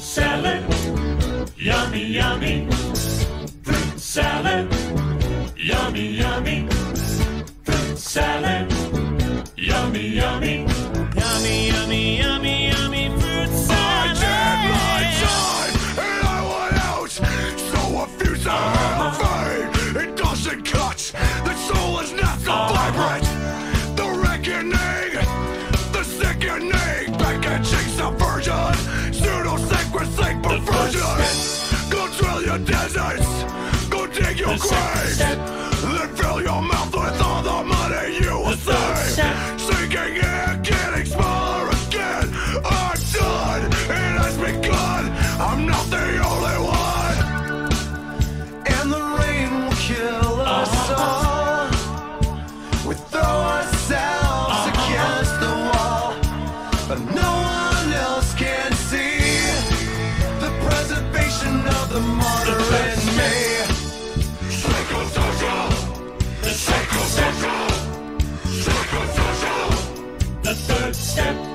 salad, yummy, yummy. Fruit salad, yummy, yummy. Fruit salad, yummy, yummy. Yummy, yummy, yummy, yummy. Fruit salad. I did my time and I went out. So if you say it doesn't cut, the soul is not so vibrant. The reckoning, the sickening, packaging subversion, pseudo-sacred perversion. Go drill your deserts, go dig your graves, then fill your mouth with all the money you will save. Sinking in, getting smaller again. I'm done, it has begun. I'm not the only one. And the rain will kill us all. We throw ourselves against the wall, but no one else can see the preservation of the martyr in me. Psychosocial, the psychosocial, psychosocial. The third step.